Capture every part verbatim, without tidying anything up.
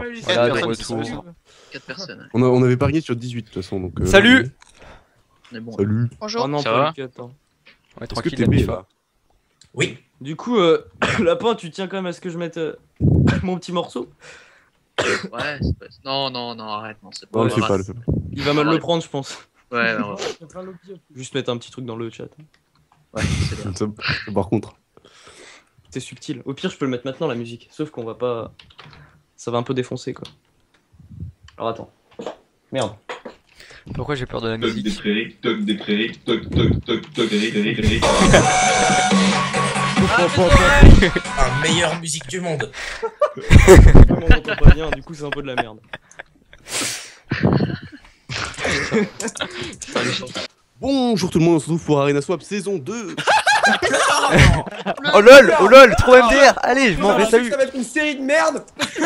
Voilà, de retour. quatre personnes. On, a, on avait parié sur dix-huit de toute façon. Donc, euh, Salut. là, On est bon. Salut. Bonjour. Oh non, Ça pas va les quatre, hein. Ouais, Est-ce que tranquille, t'es la B FIFA. là? Oui. Du coup, euh, Lapin, tu tiens quand même à ce que je mette euh, mon petit morceau? Ouais, c'est pas... Non, non, non, arrête, non, c'est pas... Non, le fais grave. pas, le fais pas. Il va mal Ouais. le prendre, je pense. Ouais, non, ouais, Juste mettre un petit truc dans le chat. ouais, c'est bien. Ça, par contre. C'est subtil. Au pire, je peux le mettre maintenant, la musique. Sauf qu'on va pas... Ça va un peu défoncer, quoi. Alors attends. Merde. Pourquoi j'ai peur de la Toc des musique? prairies, toc des prairies, toc toc toc toc des prairies. Ah, meilleure musique du monde. On m'entend pas bien, du coup, c'est un peu de la merde. Bonjour tout le monde, on se retrouve pour Arena Swap saison deux. Oh lol, oh lol, trop M D R. Allez, je m'en vais, salut. Ça va être une série de merde.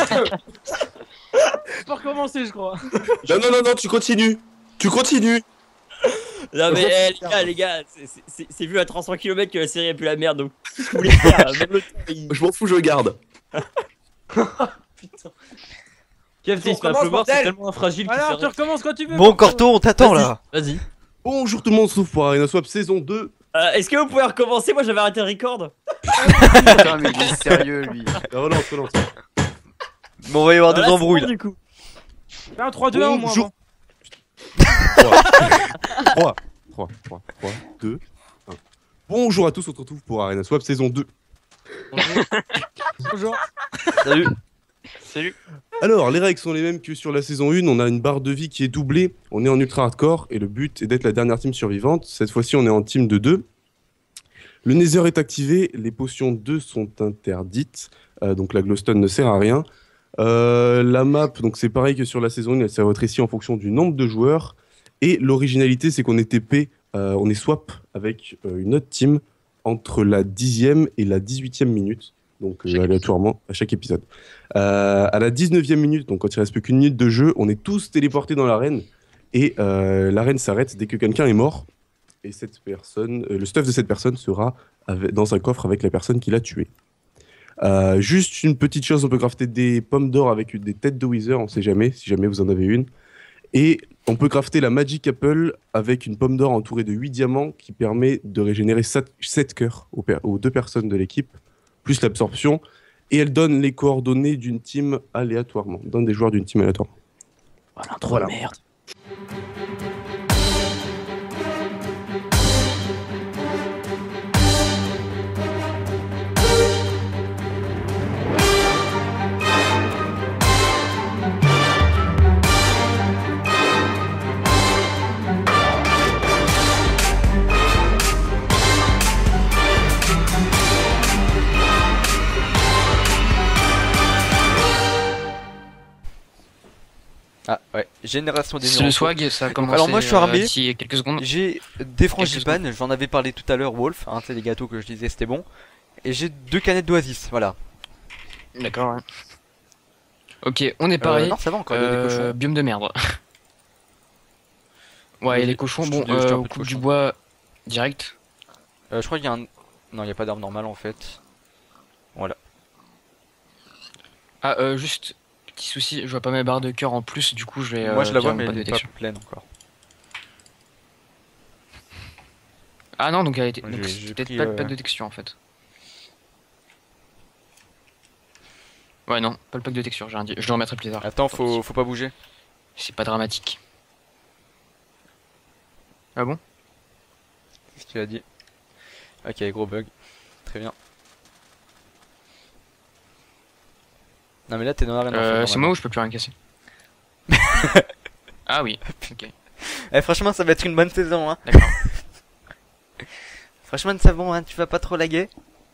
Pour recommencer, je crois. Non, non, non, non, tu continues. Tu continues. Non mais eh, les gars, les gars, c'est- c'est c'est vu à trois cents kilomètres que la série a plus la merde, donc ce que vous voulez faire, même le temps, il- Je m'en fous, je garde. Putain. Kev, On il se met à recommence, pleuvoir, c'est bordel. tellement fragile qu'il Alors, tu s'arrête. recommences quand tu veux. Bon, Corto, on t'attend là. Vas-y. Bonjour tout le monde, on se retrouve pour Arena Swap saison deux. Euh, Est-ce que vous pouvez recommencer? Moi j'avais arrêté le record. Putain, mais il est sérieux lui. Relance, relance. Bon, on va y avoir Voilà, des c'est embrouilles bon, là. du coup. Fais un trois deux un au moins. Bonjour. avant. trois, trois, trois, trois, deux, un. Bonjour à tous, on se retrouve pour Arena Swap saison deux. Bonjour. Salut. Salut. Alors, les règles sont les mêmes que sur la saison un, on a une barre de vie qui est doublée, on est en ultra hardcore, et le but est d'être la dernière team survivante. Cette fois-ci, on est en team de deux. Le Nether est activé, les potions deux sont interdites, euh, donc la glowstone ne sert à rien. Euh, la map, donc c'est pareil que sur la saison un, elle s'est rétrécie en fonction du nombre de joueurs, et l'originalité, c'est qu'on est T P, euh, on est swap avec euh, une autre team entre la dixième et la dix-huitième minute, donc euh, aléatoirement à chaque épisode. Euh, à la dix-neuvième minute, donc quand il reste plus qu'une minute de jeu, on est tous téléportés dans l'arène et euh, l'arène s'arrête dès que quelqu'un est mort. Et cette personne, euh, le stuff de cette personne sera avec- dans un coffre avec la personne qui l'a tué. Euh, juste une petite chose, on peut crafter des pommes d'or avec des têtes de Wither, on sait jamais, si jamais vous en avez une. Et on peut crafter la Magic Apple avec une pomme d'or entourée de huit diamants qui permet de régénérer sept cœurs aux, per- aux deux personnes de l'équipe, plus l'absorption. Et elle donne les coordonnées d'une team aléatoirement. Donne des joueurs d'une team aléatoirement. Voilà, trop Voilà. de merde. Ah ouais, génération des C'est le numéros. swag, ça a commencé Alors moi, je suis armé. euh, d'ici quelques secondes. J'ai des frangipanes, j'en avais parlé tout à l'heure, Wolf, hein, c'est les gâteaux que je disais, c'était bon. Et j'ai deux canettes d'oasis, voilà. D'accord, ouais. Ok, on est Euh, pareil. non, ça va encore, il y a des Euh, cochons. biome de merde. Ouais, et les cochons, Je bon, te dis, je te euh, un on peu de coupe du cochons. bois direct. Euh, je crois qu'il y a un... Non, il n'y a pas d'arme normale en fait. Voilà. Ah, euh, juste, petit souci, je vois pas mes barres de cœur en plus, du coup je vais. Moi je euh, la vois virer mais mon elle pas de n'est pas détection. pleine encore. Ah non, donc elle a été. Moi, Donc j'ai- c'est j'ai peut-être pris, pas, euh, pas de texture en fait. Ouais, non, pas le pack de texture, j'ai rien dit. Je le remettrai plus tard. Attends, faut, faut pas bouger. C'est pas dramatique. Ah bon? Qu'est-ce que tu as dit? Ok, gros bug. Très bien. Non mais là t'es dans l'arène. en fait, Euh, c'est normalement. moi ou je peux plus rien casser? Ah oui, ok. Eh, franchement ça va être une bonne saison hein. D'accord. Franchement ça va hein, tu vas pas trop laguer.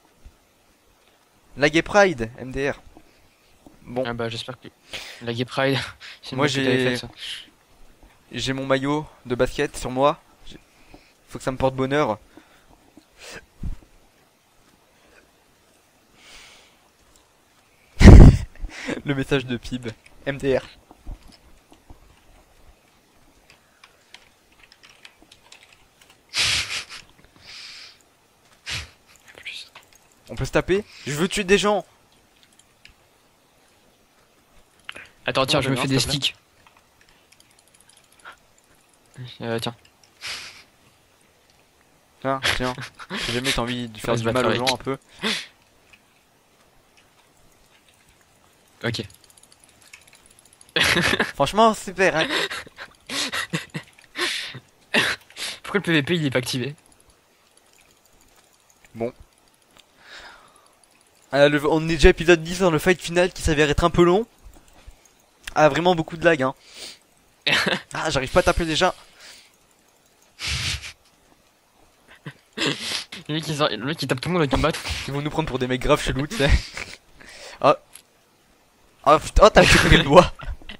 Laguer Pride, M D R. Bon, Ah bah j'espère que. La Gay Pride. c'est une Moi, blague que t'avais j'ai- faite, ça. j'ai mon maillot de basket sur moi. J'ai- Faut que ça me porte bonheur. Le message de Pib. M D R. Plus. On peut se taper? Je veux tuer des gens. Attends, tiens, Non, je me non, fais s'il des te plaît. sticks. Euh, tiens. Tiens, tiens. Si jamais t'as envie de faire On va se du mal battre aux avec. gens un peu. Ok. Franchement, super, hein. Pourquoi le P V P il est pas activé? Ah, le- on est déjà épisode dix dans le fight final qui s'avère être un peu long. Ah, vraiment beaucoup de lag, hein. Ah, j'arrive pas à taper déjà. Le mec, il sort- le mec il tape tout le monde avec un battre. Ils vont nous prendre pour des mecs graves chelous, tu sais. Oh. Oh putain, oh, t'as coupé le doigt.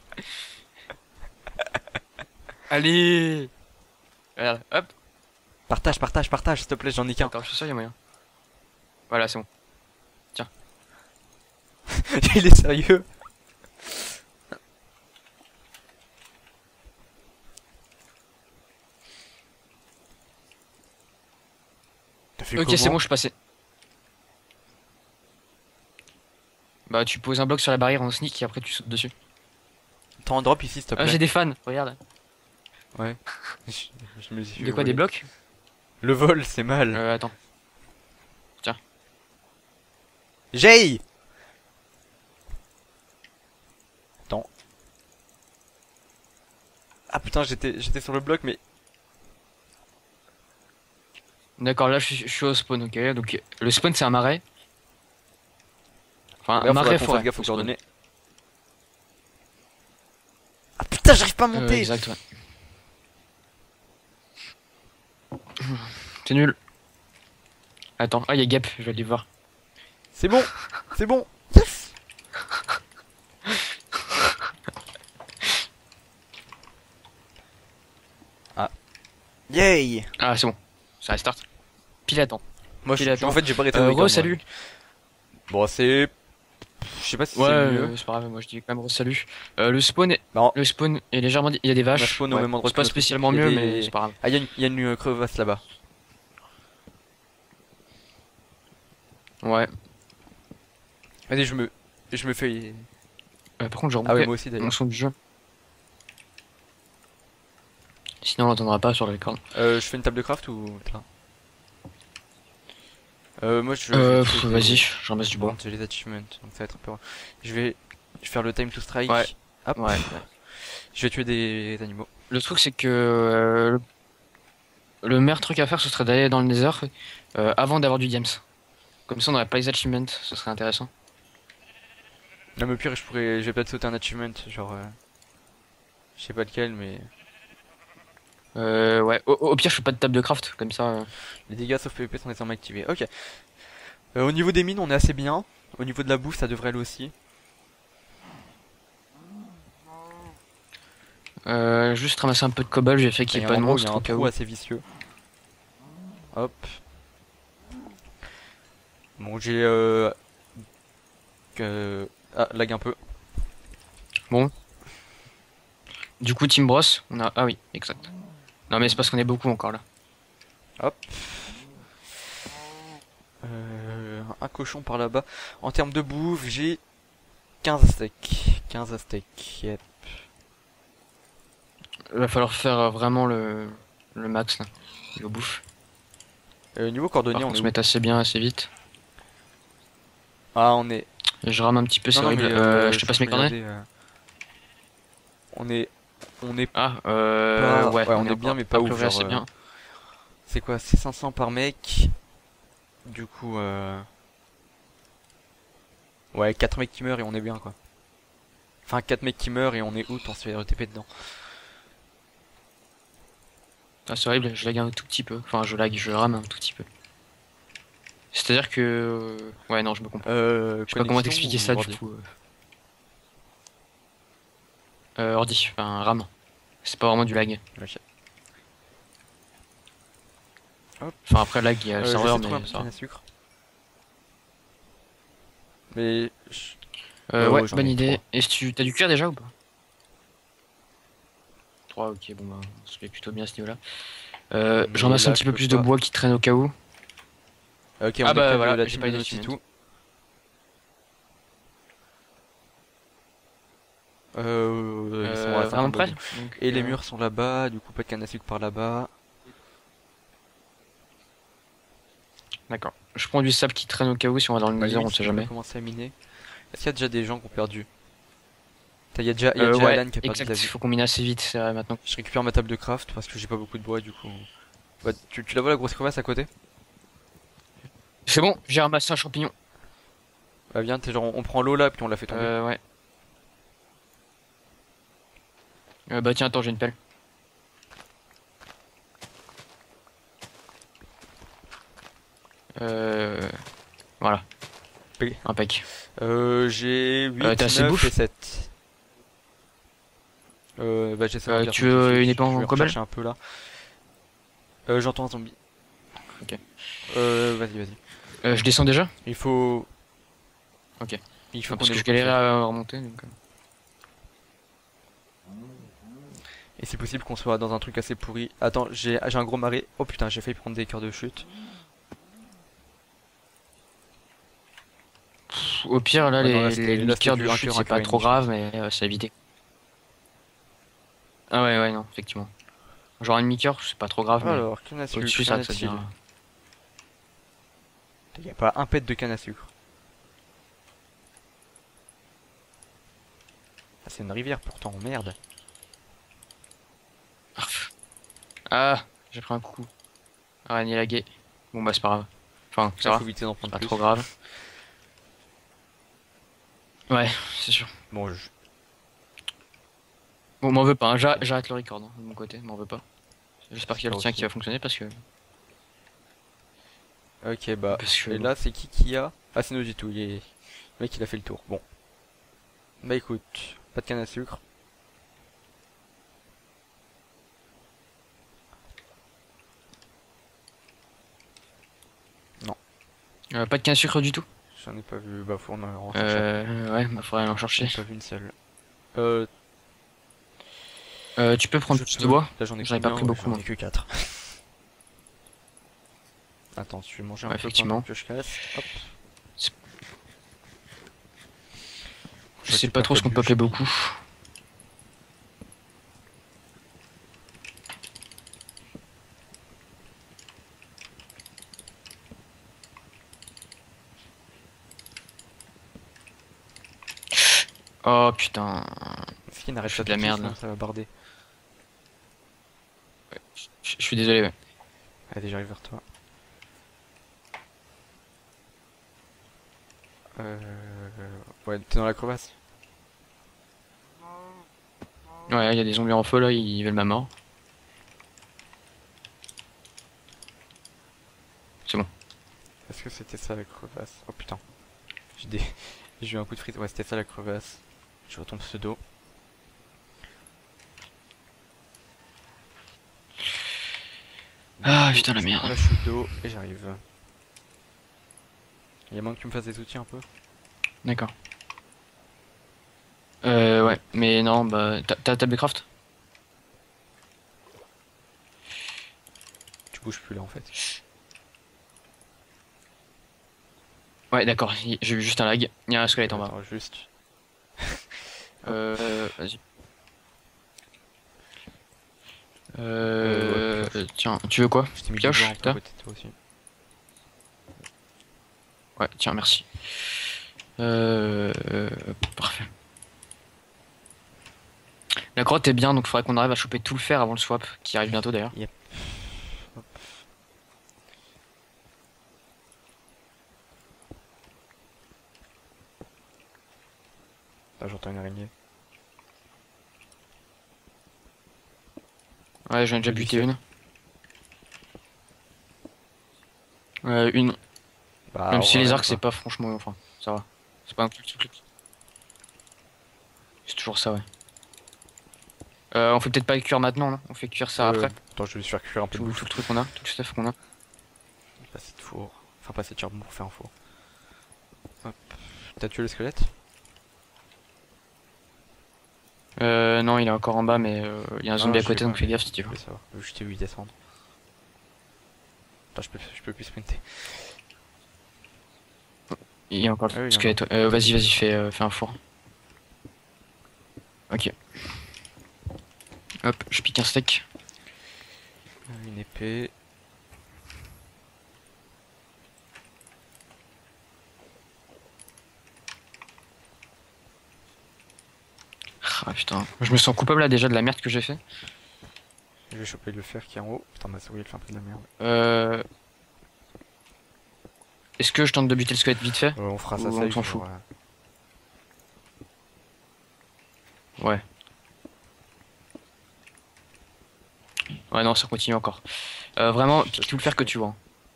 Allez. Regarde, hop. Partage, partage, partage, s'il te plaît, j'en ai qu'un. Attends, je suis sûr il y a moyen. Voilà, c'est bon. Il est sérieux. T'as fait Ok, comment c'est bon, je suis passé. Bah, tu poses un bloc sur la barrière en sneak et après tu sautes dessus. T'as un drop ici, s'il te Ah, plaît. j'ai des fans, regarde. Ouais. Je, je me suis De quoi, volé. des blocs? Le vol, c'est mal. Euh, attends. Jay. Attends. Ah putain, j'étais j'étais sur le bloc, mais D'accord, là je suis, je suis au spawn, ok. Donc le spawn c'est un marais. Enfin, là, un faudra marais qu'on forêt. fasse gaffe aux au spawn. coordonnées. Ah putain, j'arrive pas à Euh, monter. exact, ouais. C'est nul. Attends, ah, il y a Gap, je vais aller voir. C'est bon, c'est bon. Yes. Ah. Yay. Ah, c'est bon, ça restart. Pile à temps. Moi, je, Il attend. en fait, j'ai pas arrêté Euh, de regarder, re, salut. moi. Bon, c'est. Je sais pas si Ouais, c'est mieux. euh, c'est pas grave, moi je dis quand même re, salut. Euh, le spawn, est... Non. le spawn est légèrement. Il y a des On a vaches. spawn au Ouais. même endroit C'est pas que nous. spécialement Il y a mieux, des- mais c'est pas grave. Ah, il y a une, il y a une euh, crevasse là-bas. Ouais. Vas-y, je me, je me fais. Euh, par contre, je Ah ouais, remontais moi aussi d'ailleurs. mon son du jeu. Sinon, on l'entendra pas sur le record. Euh, je fais une table de craft ou là. Euh, moi je. Euh, je pff, fais- vas-y, je ramasse du bois. Bon, j'ai les achievements, donc ça va être un peu. Je vais, je vais faire le time to strike. Ouais. Hop. Ouais. Je vais tuer des animaux. Le truc, c'est que euh, le- le meilleur truc à faire, ce serait d'aller dans le Nether euh, avant d'avoir du Games. Comme ça, on n'aurait pas les achievements, ce serait intéressant. Non, mais au pire, je pourrais, je vais peut-être sauter un achievement, genre. euh, Je sais pas lequel, mais. Euh, ouais, au, au pire, je fais pas de table de craft, comme ça. euh. Les dégâts sauf P V P sont désormais activés. Ok. Euh, au niveau des mines, on est assez bien. Au niveau de la bouffe, ça devrait aller aussi. Euh, juste ramasser un peu de cobble, j'ai fait qu'il Il n'y y a ait un pas de endroit où il y a monstre un au cas trou où. assez vicieux. Hop. Bon, j'ai euh... que- Ah, lag un peu. Du coup, Team Bros, on a. Ah oui, exact. Non, mais c'est parce qu'on est beaucoup encore là. Euh, un cochon par là-bas. En termes de bouffe, j'ai quinze steaks. quinze steaks, yep. Il va falloir faire euh, vraiment le, le max là. Le bouffe. Euh, niveau Par coordonnées, contre, on on est se où? met assez bien, assez vite. Ah, on est. Et je rame un petit peu, c'est Non, non, horrible. mais, Euh, je te passe mes peux coordonnées. regarder, euh, On est. On est. Ah, euh. Pas- ouais, ouais, on est encore bien, mais pas ouf, pleurer genre, assez euh, bien. C'est quoi? C'est cinq cents par mec. Du coup, euh... ouais, quatre mecs qui meurent et on est bien, quoi. Enfin, quatre mecs qui meurent et on est out, on se fait R T P dedans. Ah, c'est horrible, je lag un tout petit peu. Enfin, je lag, je rame un tout petit peu. C'est-à-dire que. Ouais, non, je me comprends. Euh, Je sais pas comment connexion t'expliquer ou ça ordi? du coup. Euh, euh, ordi, enfin RAM. C'est pas vraiment du lag. Ok. Hop. Enfin après lag il y a Euh, le j'essaie serveur de trouver un mais peu de ça. canne à sucre. Mais... je- Euh, Euh, ouais, ouais, j'en bonne ai idée. trois. Et si tu t'as du cuir déjà ou pas? trois, ok, bon bah on se fait plutôt bien à ce niveau-là. Euh, Mais je ramasse là, un petit je peu peux plus de pas. bois qui traîne au cas où. Ok, on Ah est bah près de voilà, la j'ai team pas de les Naughty achievements. tout. Euh, ils sont à Euh, vraiment cinquante près. degrés. Donc, Et les euh, murs sont là-bas, du coup pas de canne à sucre par là-bas. D'accord. Je prends du sable qui traîne au cas où si on va dans le Bah, nether, limite, on si sait tu veux jamais. commencer à miner. Est-ce qu'il y a déjà des gens qui ont perdu? Il y a déjà, y a Euh, déjà ouais, Alan qui a perdu exact. de la Il vie. faut qu'on mine assez vite, c'est vrai maintenant. Je récupère ma table de craft parce que j'ai pas beaucoup de bois du coup. Bah, tu, tu la vois la grosse crevasse à côté? C'est bon, j'ai ramassé un champignon. Bah viens, t'es genre on, on prend l'eau là puis on la fait tomber. Euh, ouais. Euh, bah tiens, attends, j'ai une pelle. Euh... Voilà. Pelle. Impec. Euh, j'ai huit, Euh, t'as assez de neuf bouffe et sept. Euh, bah j'essaie de Euh, regarder tu tout de veux suite, une épée en je vais cobble rechercher un peu là. Euh, j'entends un zombie. Ok. Euh, vas-y, vas-y. Euh, je descends déjà Il faut... Ok. Il faut qu'on Parce ait que je beaucoup de galérais fer. à remonter. Donc... euh. Et c'est possible qu'on soit dans un truc assez pourri. Attends, j'ai j'ai un gros marais. Oh putain, j'ai failli prendre des cœurs de chute. Pff, Au pire, là, Ouais, non, là, les, c'était- les là, c'était liqueurs du de un chute, cœur, un c'est pas cœur et trop demi, je grave, mais euh, c'est à éviter. Ah ouais, ouais, non, effectivement. Genre un demi-cœur, c'est pas trop grave, mais Alors, canne à sucre, au-dessus, qu'en ça, ça est-il? devient... Il y a pas un pet de canne à sucre. Ah, c'est une rivière pourtant, merde. Ah, j'ai pris un coup. Araignée laguée. Bon bah c'est pas grave. Enfin, ça Il va, faut éviter d'en prendre pas plus. trop grave. Ouais, c'est sûr. Bon, je... Bon, m'en veux pas, hein. J'arrête j'arrête le record hein, de mon côté, m'en veux pas. J'espère qu'il y a le Moi tien aussi. qui va fonctionner parce que... Ok, bah... Parce que Et bon. là, c'est qui qui a... Ah, c'est Nojitu, il est... Le mec, il a fait le tour. Bon. Bah écoute, pas de canne à sucre. Euh, pas de canne à sucre du tout. J'en ai pas vu. Bah, faut en en chercher. Euh, ouais, bah faudrait en J'en chercher. ai pas vu une seule. Euh... Euh, tu peux prendre je plus peux- de bois. Là, j'en ai J'en ai pas combien? pris beaucoup, J'en moi. ai que quatre. Attends, tu veux manger un Ouais, peu effectivement. pendant que je casse. Hop. Je sais pas trop ce qu'on peut appeler beaucoup. Oh putain. Ce qui n'arrête Je pas fais de la tout merde, sinon là. ça va barder. Je je suis désolé, ouais. Allez, j'arrive vers toi. Euh... Ouais, t'es dans la crevasse. Ouais, il y a des zombies en feu là, ils veulent ma mort. C'est bon. Est-ce que c'était ça la crevasse? Oh putain. J'ai des... J'ai eu un coup de frite. Ouais, c'était ça la crevasse. Je retombe pseudo. Ah putain la Je merde. prends la chute d'eau et j'arrive. Il y a moins que tu me fasses des outils un peu. D'accord. Euh ouais, mais non, bah t'as t'as la table de craft? Tu bouges plus là en fait. Ouais d'accord, y- j'ai vu juste un lag. Il y a un squelette en bas. Attends, juste. Euh vas-y. Euh, Euh, ouais, tiens, tu veux quoi? Je t'ai mis Pioche, du bois un peu t'as à côté de toi aussi. Ouais, tiens, merci. Euh, euh, parfait. La grotte est bien, donc il faudrait qu'on arrive à choper tout le fer avant le swap, qui arrive bientôt d'ailleurs. Hop. Là j'entends une araignée. Ouais, j'en ai déjà buté une. Euh, une. Bah, Même on si va les rien, arcs, c'est quoi. pas franchement. Enfin, ça va. C'est pas un truc. C'est toujours ça, ouais. Euh, on fait peut-être pas le cuire maintenant, non? On fait cuire ça Euh, après. Attends, je vais juste faire cuire un peu de Tout, bouffe. tout le truc qu'on a, tout le stuff qu'on a. Pas assez de four. Enfin, pas assez de charbon pour faire un four. Hop. T'as tué le squelette? Euh, non, il est encore en bas, mais euh, il y a un Non, zombie à je côté, vais donc pas, fais mais gaffe si tu Je veux. voulais savoir. Je t'ai vu descendre. Attends, je peux, je peux plus sprinter. Il y a encore Ah oui, le il y en a. squelette. Euh, vas-y, vas-y, fais, euh, fais un four. Ok. Hop, je pique un steak. Une épée. Ah putain, je me sens coupable là déjà de la merde que j'ai fait. Je vais choper le fer qui est en haut. Putain, ma souris elle fait un peu de la merde. Euh... Est-ce que je tente de buter le squelette vite fait? Euh, on fera ça, Ou ça on y s'en est, fout. genre, euh, Ouais. Ouais non, ça continue encore. Euh, vraiment, pique tout le fer que tu vois.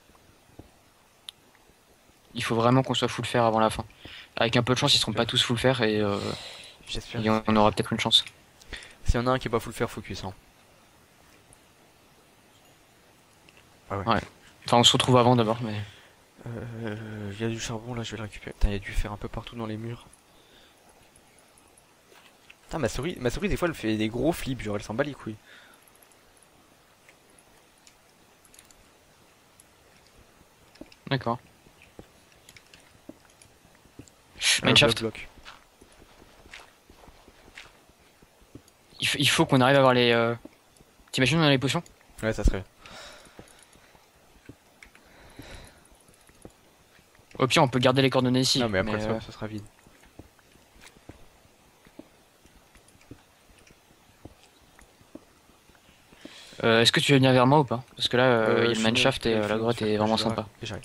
Il faut vraiment qu'on soit full fer avant la fin. Avec un peu de chance, ils seront pas tous full fer et, euh, J'espère. et on, on aura peut-être une chance. S'il y en a un qui est pas full fer, focus. Hein. Ah ouais. Ouais. Enfin, on se retrouve avant d'abord, mais... Euh, il y a du charbon là, je vais le récupérer. Putain, il y a du fer un peu partout dans les murs. Putain, ma souris, ma souris des fois elle fait des gros flips, genre elle s'en bat les couilles. D'accord. Euh, Mineshaft. bloc, bloc. Il, f- il faut qu'on arrive à avoir les... Euh... T'imagines on a les potions? Ouais, ça serait. Au pire, on peut garder les coordonnées ici. Non, mais après mais, ça, euh, ça sera vide. euh, Est-ce que tu veux venir vers moi ou pas? Parce que là, euh, Euh, il y a je le suis mineshaft là, et je euh, la suis grotte là, est je vraiment suis là, sympa. et j'arrive.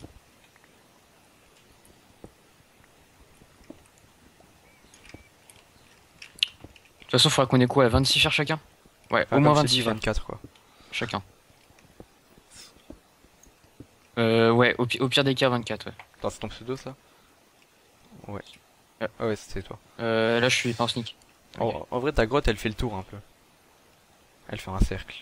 De toute façon, il faudra qu'on ait quoi? vingt-six fers chacun? Ouais, Enfin, au moins comme je t'ai dit, vingt-six fers vingt-quatre quoi. chacun. Euh, ouais, au, pi- au pire des cas, vingt-quatre, ouais. Attends, c'est ton pseudo ça? Ouais. Euh. Ah ouais, c'était toi. Euh, là, je suis pas en sneak. En, en vrai, ta grotte elle fait le tour un peu. Elle fait un cercle.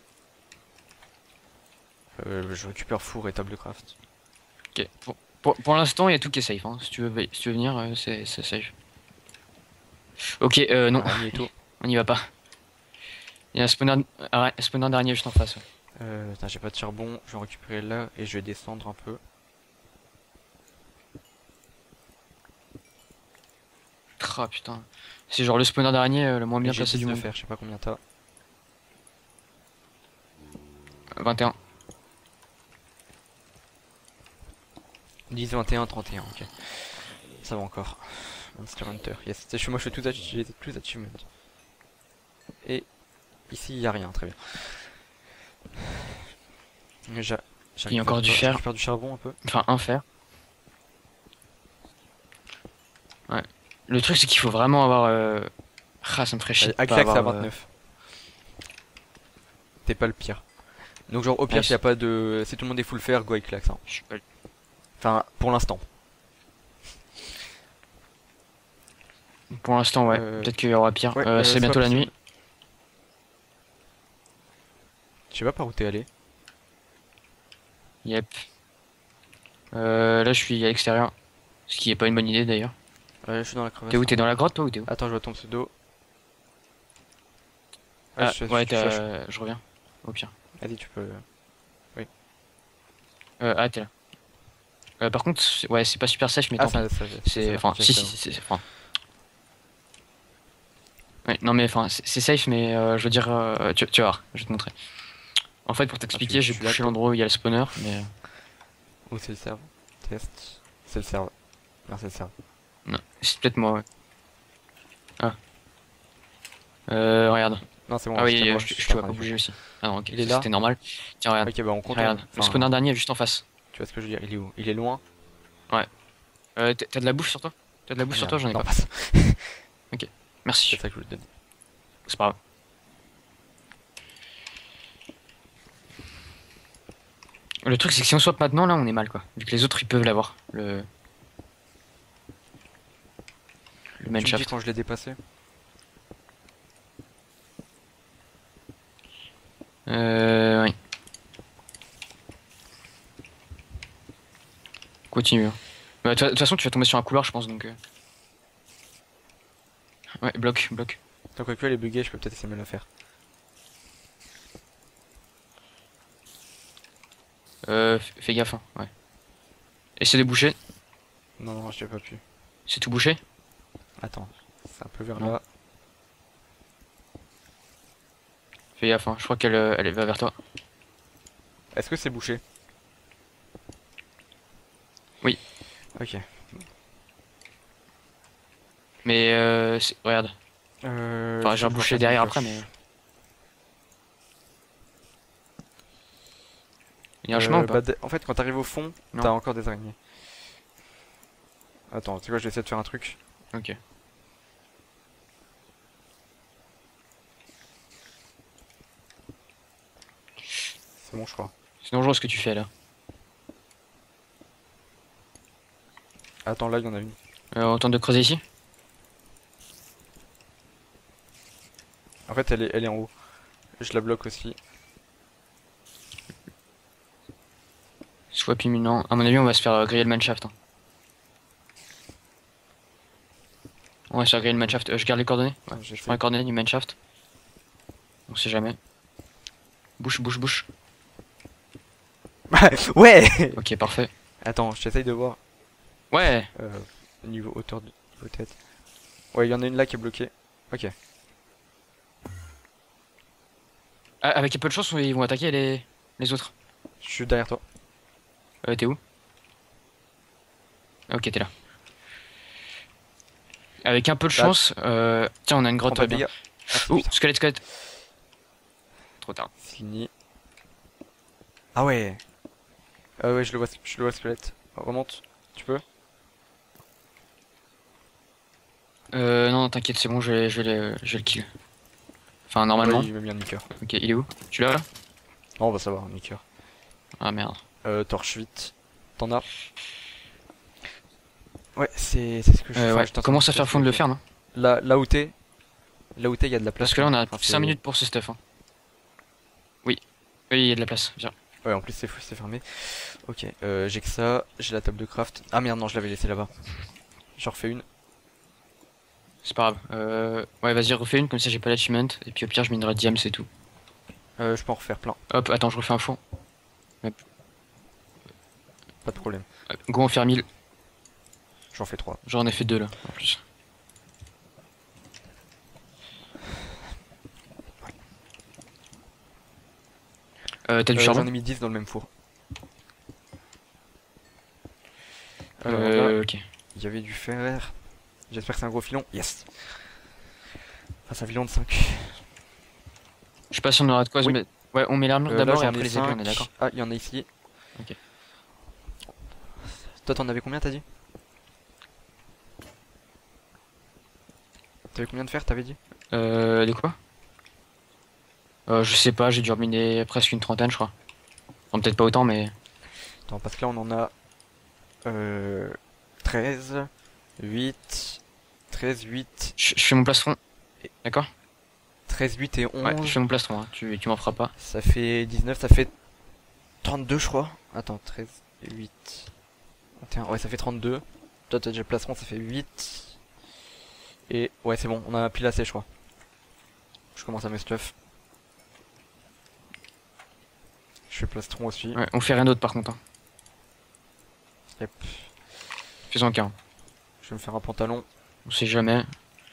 Euh, je récupère four et table de craft. Ok. Pour, pour, pour l'instant, il y a tout qui est safe. Hein. Si, tu veux, si tu veux venir, euh, c'est c'est safe. Ok, euh, non, Araignée et tout. on y va pas. Il y a un spawner, ara- spawner dernier juste en face. Ouais. Euh, putain, j'ai pas de charbon, je vais en récupérer là et je vais descendre un peu. Ah putain. C'est genre le spawner d'araignée euh, le moins bien J'ai placé du de monde. fer, je sais pas combien t'as. vingt et un. dix, vingt et un, trente et un, ok. Ça va encore. Monster Hunter, yes. Je suis moi, je fais tous les j'ai tous les achievements. Et ici, il y a rien, très bien. J'a- Il y a encore du je fer. récupère du charbon un peu. Enfin, un fer. Ouais. Le truc, c'est qu'il faut vraiment avoir. Euh... Ah, ça me ferait chier. de pas Axe à avoir, euh, vingt-neuf. T'es pas le pire. Donc genre au pire Nice. s'il y a pas de... Si tout le monde est full fer, go avec l'axe. Hein. je suis pas- Enfin pour l'instant. Pour l'instant, ouais. Euh, Peut-être qu'il y aura pire. ouais, Euh, euh, c'est c'est bientôt pas la nuit. possible. Je sais pas par où t'es allé. Yep. Euh, là, je suis à l'extérieur. Ce qui est pas une bonne idée d'ailleurs. Ouais, je suis dans la crevasse. T'es où? T'es dans la grotte toi ou t'es où? Attends, je vois ton pseudo. Ah, je- ouais, je- t'as- je- je reviens. Au pire. Vas-y, tu peux. Euh, ah, t'es là. Euh, par contre, c'est- ouais, c'est pas super safe, mais Ah, tant pis. ça, ça, C'est. ça, Enfin, j'ai si, fait si, avant. si, c'est. Enfin. Ouais, non, mais enfin, c'est c'est safe, mais euh, je veux dire. euh, tu, tu vas voir, je vais te montrer. En fait, pour t'expliquer, je- j'ai je suis là, poussé toi. l'endroit où il y a le spawner, mais. Où c'est le serve? Test. C'est le serve. Non, c'est le serve. Non, c'est peut-être moi, ouais. Ah. Euh, regarde. Non, c'est bon. Ah oui, je te euh, vois, je, suis je pas te en vois train pas de bouger jouer. aussi. Ah non, ok, Il est ça, là c'était normal. Tiens, regarde. Ok, bah on compte. Regarde, le Enfin, spawner dernier est juste en face. Tu vois ce que je veux dire? Il est où? Il est loin? Euh, t'as t'as de la bouffe sur toi? T'as de la bouffe sur toi? J'en ai Non, pas. passe. Merci. C'est ça que je voulais te donner. C'est pas grave. Le truc, c'est que si on swap maintenant, là, on est mal, quoi. Vu que les autres, ils peuvent l'avoir. Le. Le Tu me dis mineshaft. quand je l'ai dépassé? Euh. Oui. Continue. hein. Bah, De toute façon, tu vas tomber sur un couloir, je pense, donc. euh. Ouais, bloc, bloc. Tant que elle est buggée, je peux peut-être essayer de me la faire. Euh, f- fais gaffe, hein, ouais. Essaie de boucher. Non, non, j'ai pas pu. C'est tout bouché? Attends, c'est un peu vers Non. là. Fais gaffe, hein. Je crois qu'elle euh, elle va vers toi. Est-ce que c'est bouché? Oui. Ok. Mais euh, c'est- regarde. Euh, Enfin, je j'ai vais rebouché faire derrière une après, cloche. mais. Il y a un Euh, chemin ou pas? bah, d- en fait, quand t'arrives au fond, Non. t'as encore des araignées. Attends, tu sais quoi, je vais essayer de faire un truc. Ok. C'est bon, je crois. C'est dangereux ce que tu fais là. Attends, là, il y en a une. Euh, on tente de creuser ici? En fait, elle est, elle est en haut. Je la bloque aussi. Swap imminent. À mon avis, on va se faire euh, griller le manshaft. Hein. On va se faire griller le manshaft. Euh, je garde les coordonnées. Ouais, j'ai Je prends les coordonnées du manshaft. On sait jamais. Bouche, bouche, bouche. Ouais. Ok, parfait. Attends, j'essaye de voir. Ouais. Euh, niveau hauteur de vos têtes. Ouais, il y en a une là qui est bloquée. Ok. Ah, avec un peu de chance, ils vont attaquer les, les autres. Je suis derrière toi. Euh, t'es où? Ah, ok, t'es là. Avec un peu de Là. chance, euh... tiens, on a une Prends grotte. pas euh, de bien. dégâts. Merci, Ouh, putain. squelette, squelette. Trop tard. Fini. Ah ouais. Ah ouais, je le vois, je le vois squelette. Remonte. Tu peux? Euh, non, t'inquiète, c'est bon, je vais, je vais, le, je vais le kill. Enfin, normalement. Ouais, il m'a mis un niqueur. Ok, il est où? Tu l'as là? Non, on va savoir, un niqueur. Ah merde. Euh, torche huit. T'en as? Ouais, c'est c'est ce que je Euh, enfin, ouais, je t'entends commence à tout faire fondre le fait. fer, non? Là, là où t'es, là où t'es, il y a de la place. Parce que là, on a Enfin, c'est- cinq minutes pour ce stuff. Hein. Oui. Oui, il y a de la place. Viens. Ouais, en plus c'est c'est fermé. Ok, euh, j'ai que ça, j'ai la table de craft. Ah merde, non, je l'avais laissé là-bas. J'en refais une. C'est pas grave. Euh... Ouais, vas-y, refais une, comme ça j'ai pas l'achievement. Et puis au pire, je minerai diams et tout. Euh, je peux en refaire plein, Hop, attends, je refais un four. pas de problème. Euh, Go en faire mille. J'en fais trois. J'en ai fait deux là, en plus. Euh, t'as du Euh, charbon? J'en ai mis dix dans le même four. Alors là, Euh, ok. il y avait du fer. J'espère que c'est un gros filon. Yes. Face à un filon de cinq. Je sais pas si on aura de quoi se Oui. mettre. Ouais, on met l'armure Euh, là, d'abord et j'en après ai les épées, on est cinq. d'accord. Ah, il y en a ici. Ok. Toi, t'en avais combien, t'as dit? T'avais combien de fer, t'avais dit? Euh, de quoi? Euh, je sais pas, j'ai dû reminer presque une trentaine, je crois. Bon, peut-être pas autant, mais. Attends, parce que là, on en a euh, treize, huit, treize, huit, Je je fais mon plastron. D'accord? treize, huit et onze. Ouais, je fais mon plastron, hein. tu, tu m'en feras pas. Ça fait dix-neuf, ça fait trente-deux, je crois. Attends, treize, huit, vingt et un. Ouais, ça fait trente-deux. Toi, t'as déjà le plastron, ça fait huit. Et ouais, c'est bon, on a pile assez, je crois. Je commence à mes stuff. Je fais plastron aussi. Ouais, on fait rien d'autre par contre. Hein. Yep. Fais-en qu'un. Je vais me faire un pantalon. On sait jamais.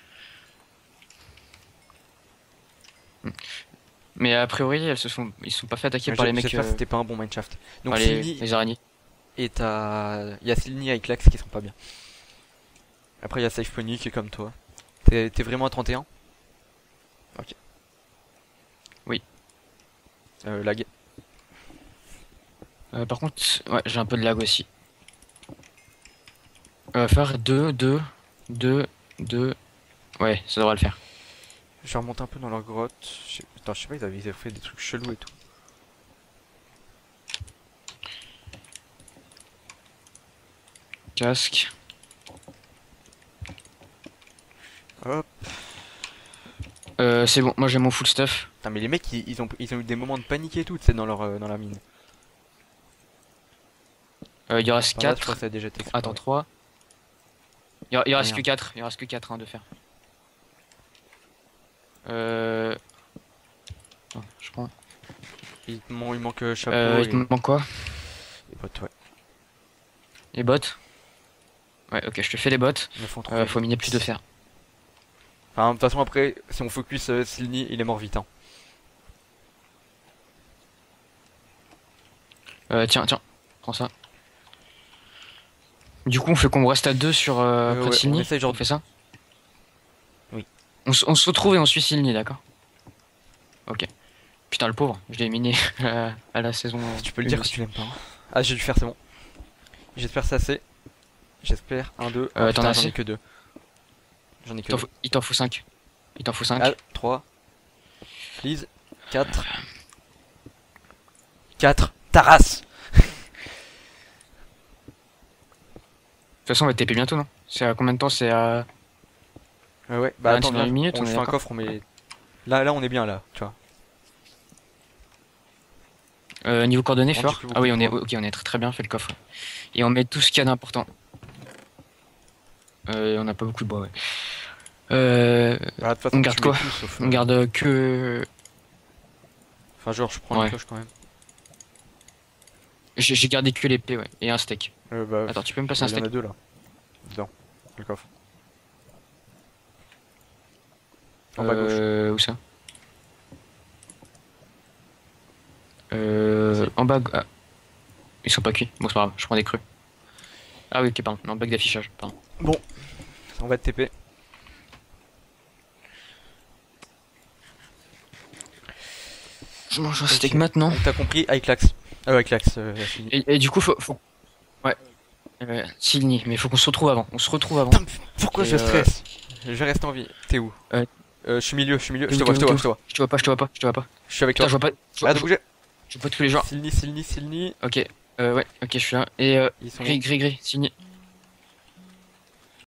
Hmm. Mais a priori, elles se sont, ils se sont pas fait attaquer par les mecs. J'espère que euh, c'était pas un bon mineshaft. Donc par les, Silny les araignées. et t'as... Il y a Silny avec Lax qui sont pas bien. Après il y a Safe Pony qui est comme toi. T'es t'es vraiment à trente et un? Ok. Oui. Euh, lag. Euh, par contre, ouais, j'ai un peu de lag aussi. On va faire deux, deux, deux, deux. Ouais, ça devrait le faire. Je vais remonter un peu dans leur grotte. Je sais- Attends, je sais pas, ils avaient ils avaient fait des trucs chelous et tout. Casque. Hop. Euh, c'est bon, moi j'ai mon full stuff. Putain, mais les mecs ils, ils ont, ils ont eu des moments de panique et tout, tu sais, dans leur, euh, dans la mine. Euh, il en reste Par là, je crois quatre. que ça a déjà été exploré. Attends, trois. Il, il reste Merde. que quatre. Il reste que quatre hein, de faire. Euh. Attends, je prends. Il, te man- il manque euh, chapeau Euh, et, il te manque quoi? et bottes, ouais. Les bottes? Ouais, ok, je te fais les bottes. Il me faut en Euh, trouver. faut miner plus de fer. Enfin, de toute façon, après, si on focus euh, Silny, il est mort vite. Hein. Euh, tiens, tiens, prends ça. Du coup, on fait qu'on reste à deux sur euh, Euh, près de ouais, Silny. on essaye genre On fait ça? Oui. On, s- on se retrouve et on suit Silny, d'accord? Ok. Putain, le pauvre, je l'ai éliminé à, à la saison. euh, Tu peux le une dire que aussi. tu l'aimes pas. hein. Ah, j'ai dû le faire, c'est bon. J'espère que c'est assez. J'espère. un, deux. Euh, Ah, t'en putain, as j'en ai assez que deux. J'en ai Il que t'en deux. faut- il t'en faut cinq. Il t'en faut cinq. Ah, trois. Please. quatre. quatre. Taras. De toute façon, on va T P bientôt, non? C'est à combien de temps? C'est à. Ouais, ouais. Bah Ah, attends, c'est dans viens, une minute, on on se est fait un d'accord. coffre, mais. Là, là, on est bien là, tu vois. Euh, niveau coordonnées, On dit fort. plus Ah oui, beaucoup on est, de points. ok, on est très très bien fait le coffre. Et on met tout ce qu'il y a d'important. Euh, on n'a pas beaucoup de bois, ouais. Euh, Bah, de toute façon, on garde tu mets quoi tout, sauf, on euh, garde que. Enfin, genre, je prends Ouais. une cloche quand même. J'ai j'ai gardé que l'épée, ouais. Et un steak. Euh, bah, Attends, tu peux me passer bah, un il y en steak? a deux là. Dedans. Le coffre. En bas à gauche. Euh, où ça? Euh, en bas. Ah. Ils sont pas cuits. Bon, c'est pas grave, je prends des crus. Ah oui, ok, pardon. Non, bac d'affichage, pardon. On va te T P. Je mange un Ok. steak maintenant. Donc, t'as compris avec l'axe. Euh, avec l'axe. Euh, la fille. Et, et du coup, faut. faut... Ouais. Euh, Silny, mais faut qu'on se retrouve avant. On se retrouve avant. Putain, pourquoi Et je euh, stresse? Je vais rester en vie. T'es où? Euh, Euh, je suis milieu, je suis milieu. t'es Je te où, vois, je t'es te où, vois, je te vois. Je te vois pas, je te vois pas, je te vois pas. Je suis avec Putain, toi. je vois pas. Je vois, Arrête de bouger. je vois pas tous les gens. Silny, Silny, Silny. Ok, euh, ouais, ok, je suis là. Et euh, Ils sont gris, gris, gris, Silny.